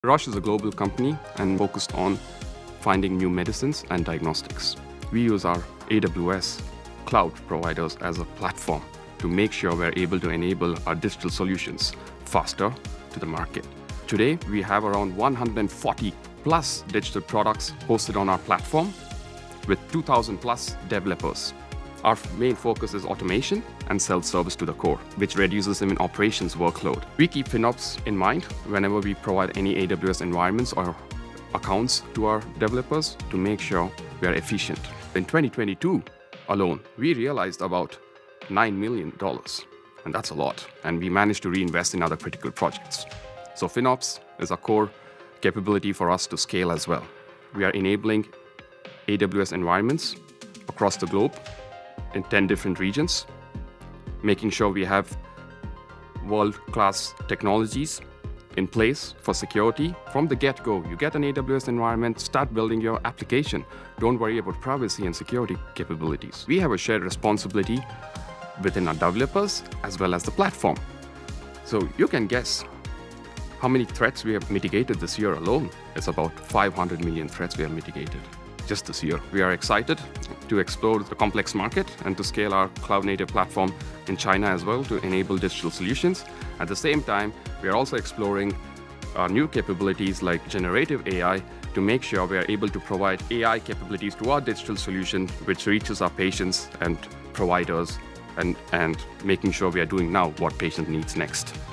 Roche is a global company and focused on finding new medicines and diagnostics. We use our AWS cloud providers as a platform to make sure we're able to enable our digital solutions faster to the market. Today, we have around 140 plus digital products hosted on our platform with 2,000 plus developers. Our main focus is automation and self-service to the core, which reduces even operations workload. We keep FinOps in mind whenever we provide any AWS environments or accounts to our developers to make sure we are efficient. In 2022 alone, we realized about $9 million, and that's a lot. And we managed to reinvest in other critical projects. So FinOps is a core capability for us to scale as well. We are enabling AWS environments across the globe in 10 different regions, making sure we have world-class technologies in place for security. From the get-go, you get an AWS environment, start building your application. Don't worry about privacy and security capabilities. We have a shared responsibility within our developers as well as the platform. So you can guess how many threats we have mitigated this year alone. It's about 500 million threats we have mitigated just this year. We are excited to explore the complex market and to scale our cloud-native platform in China as well to enable digital solutions. At the same time, we are also exploring our new capabilities like generative AI to make sure we are able to provide AI capabilities to our digital solution, which reaches our patients and providers and making sure we are doing now what patient needs next.